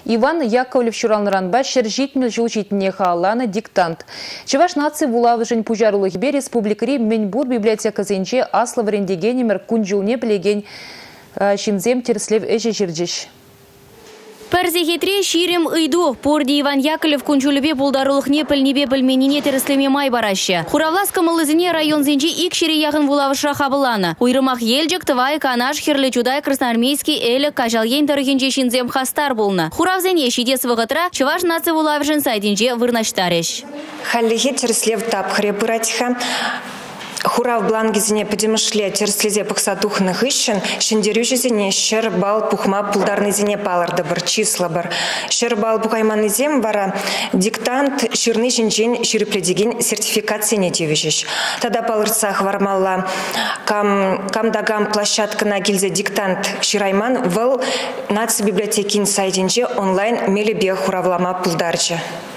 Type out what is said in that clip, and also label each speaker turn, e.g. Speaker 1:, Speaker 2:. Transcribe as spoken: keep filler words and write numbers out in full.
Speaker 1: Иван Яковлев шуралныранба шержитмел жылжитне хааланы диктант. Чеваш нации вулавыжын пужарулы хибе республикари Меньбур библиотека зенче аслы варендегенемер кунжулне білеген шинзем терслев эжі жердеш.
Speaker 2: Перзе хитре ширим ыйду. Порди Иван Яковлев кунчулюбе пулдарулых не пыльнебе пыльменине тереслеме май бараща. Хуравласка мылызыне район зенчи икшире яхын вулавышра хабылана. Уйрымах елджик тывай канаш херле чудай красноармейский эле кажалген тарыхинче шинзем хастар булна. Хуравзене шидес вғытра чываш нации вулавышын сайдинче вырнаштареш.
Speaker 3: Халлихе тереслев тапхре пыратиха. Хурав блангизине подемышле терслезе пахсатухных ищен, шендерюжезине щер бал пухма пулдарнызине паларды бір числа бір. Щер бал пухайманызем вара диктант ширны жинжен ширипледеген сертификацияне девежеш. Тада палырцах вармалла кам, камдагам площадка на гильзе диктант ширайман выл наци библиотекин сайдинже онлайн мелебе хуравлама пулдарча.